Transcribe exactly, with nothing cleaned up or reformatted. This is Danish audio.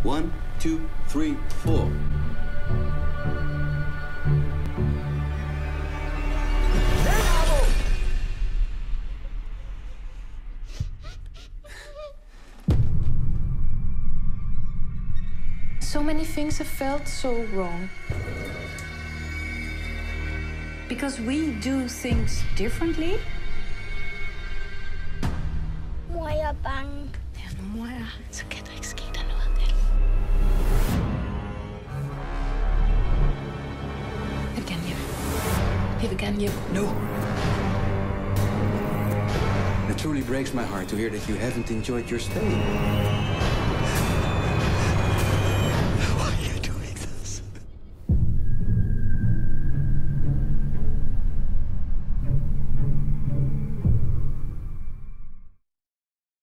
One, two, three, four. So many things have felt so wrong. Because we do things differently. Mor, jeg er bange. Ja, nu mor er, så kan der ikke ske der noget. Jeg vil gerne hjem. Jeg vil gerne hjem nu. It truly breaks my heart to hear that you haven't enjoyed your stay.